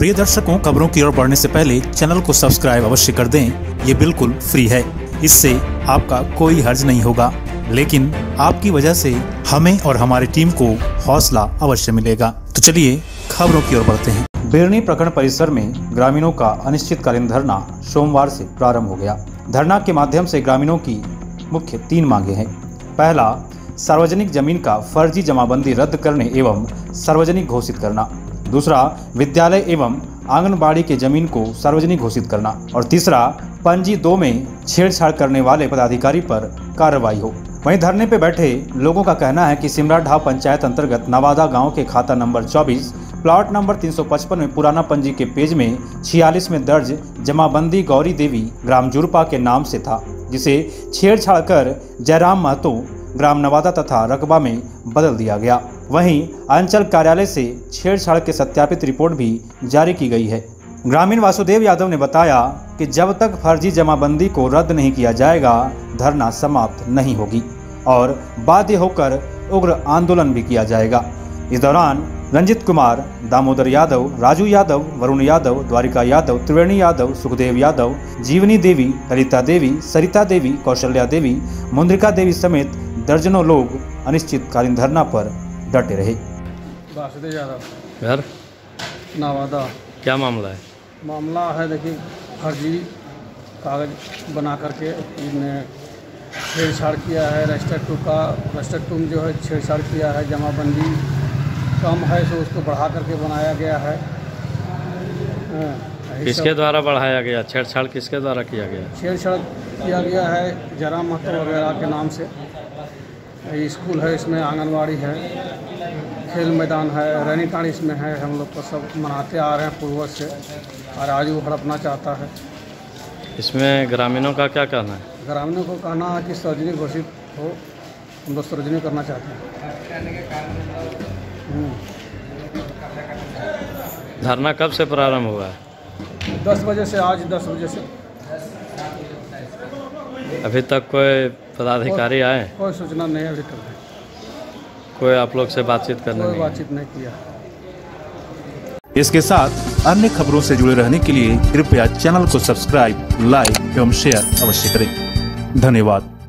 प्रिय दर्शकों, खबरों की ओर बढ़ने से पहले चैनल को सब्सक्राइब अवश्य कर दें। ये बिल्कुल फ्री है, इससे आपका कोई हर्ज नहीं होगा, लेकिन आपकी वजह से हमें और हमारी टीम को हौसला अवश्य मिलेगा। तो चलिए खबरों की ओर बढ़ते हैं। बेरनी प्रखंड परिसर में ग्रामीणों का अनिश्चितकालीन धरना सोमवार से प्रारंभ हो गया। धरना के माध्यम से ग्रामीणों की मुख्य 3 मांगे हैं। पहला, सार्वजनिक जमीन का फर्जी जमाबंदी रद्द करने एवं सार्वजनिक घोषित करना। दूसरा, विद्यालय एवं आंगनबाड़ी के जमीन को सार्वजनिक घोषित करना। और तीसरा, पंजी 2 में छेड़छाड़ करने वाले पदाधिकारी पर कार्रवाई हो। वहीं धरने पे बैठे लोगों का कहना है कि सिमराढाव पंचायत अंतर्गत नवादा गांव के खाता नंबर 24 प्लॉट नंबर 355 में पुराना पंजी के पेज में 46 में दर्ज जमाबंदी गौरी देवी ग्राम जुरपा के नाम से था, जिसे छेड़छाड़ कर जयराम महतो ग्राम नवादा तथा रकबा में बदल दिया गया। वहीं अंचल कार्यालय से छेड़छाड़ के सत्यापित रिपोर्ट भी जारी की गई है। ग्रामीण वासुदेव यादव ने बताया कि जब तक फर्जी जमाबंदी को रद्द नहीं किया जाएगा, धरना समाप्त नहीं होगी और बाध्य होकर उग्र आंदोलन भी किया जाएगा। इस दौरान रंजित कुमार, दामोदर यादव, राजू यादव, वरुण यादव, द्वारिका यादव, त्रिवेणी यादव, सुखदेव यादव, जीवनी देवी, ललिता देवी, सरिता देवी, कौशल्या देवी, मुंद्रिका देवी समेत दर्जनों लोग अनिश्चितकालीन धरना पर डटे रहे। वासुदेव यादव, घर नवादा। क्या मामला है? मामला है, देखिए, फर्जी कागज बना करके इन्हें छेड़छाड़ किया है। रजिस्टर 2 जो है छेड़छाड़ किया है। जमाबंदी कम है तो उसको बढ़ा करके बनाया गया है। किसके द्वारा बढ़ाया गया? छेड़छाड़ किसके द्वारा किया गया? छेड़छाड़ किया गया है जयराम महतो वगैरह के नाम से। स्कूल है, इसमें आंगनवाड़ी है, खेल मैदान है, रैनीकांड इसमें है। हम लोग को सब मनाते आ रहे हैं पूर्वज से, और आज वो हड़पना चाहता है। इसमें ग्रामीणों का क्या कहना है? ग्रामीणों को कहना है कि सार्वजनिक घोषित हो। हम लोग सार्वजनिक करना चाहते हैं। धरना कब से प्रारंभ हुआ है? 10 बजे से, आज 10 बजे से। अभी तक कोई पदाधिकारी आए? कोई सूचना नहीं अभी तक। कोई आप लोग से बातचीत करने? कोई बातचीत नहीं किया। इसके साथ अन्य खबरों से जुड़े रहने के लिए कृपया चैनल को सब्सक्राइब, लाइक एवं शेयर अवश्य करें। धन्यवाद।